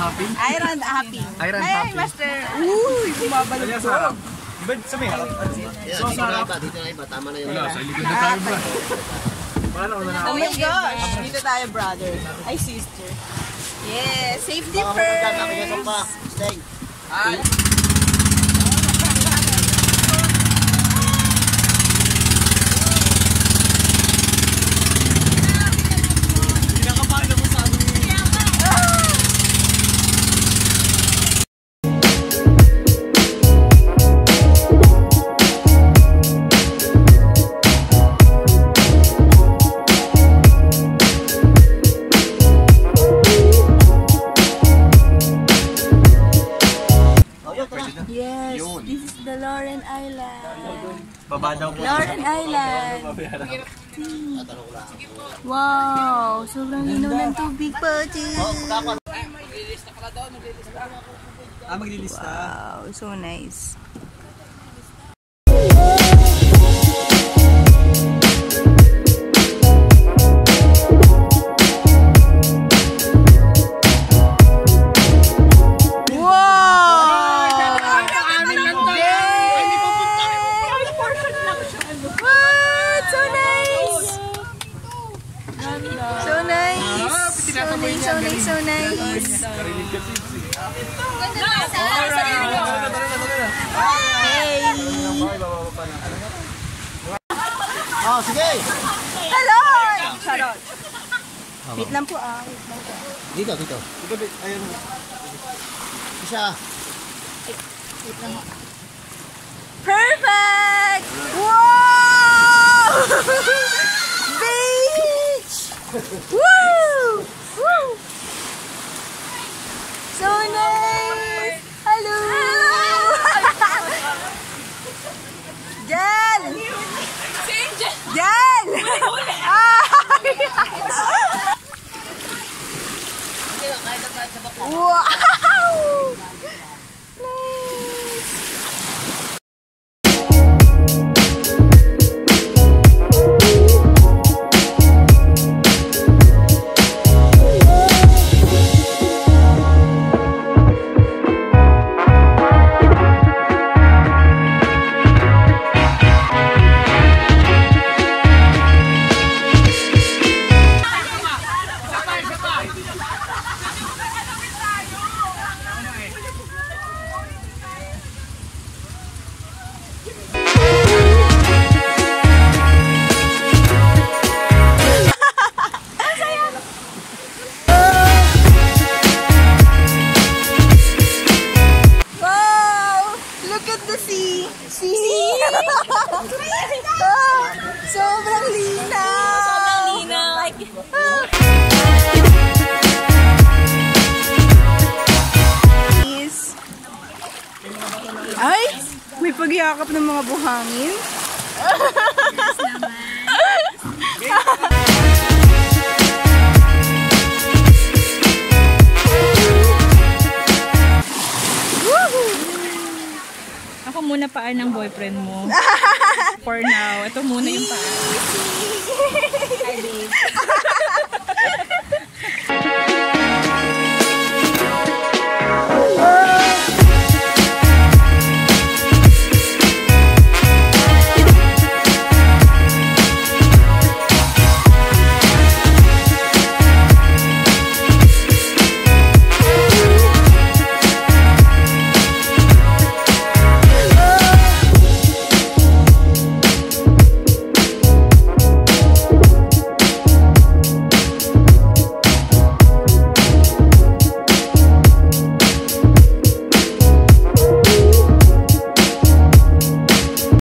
hopping? Island hopping. Island Ay, hopping. master. Uy, bumabalik ko. Diba sa may harap? So, sarap. Dito na iba. Tama na yun. Wala, sa likod na tayo ba? Oh my gosh. Dito tayo, brother. Ay, sister. Yeah, safety first. Stay. Ay! Yes, this is the Loren Island. Baba daw po. Loren Island. Wow, sobrang linaw ng tubig po. Maglilista. Wow, so nice. So nice. Hey. Oh, sige. Hello. Charot. Wait lang po Dito. Ayun. Isa. Wait lang. Perfect. Wow. Beach. Woo. Woo. So nice! Hello! Jan! Jan! Wow! Sobrang linaw! Ay! May pagyakap ng mga buhangin. Ako muna paan ng boyfriend mo. For now, ito muna yung paan.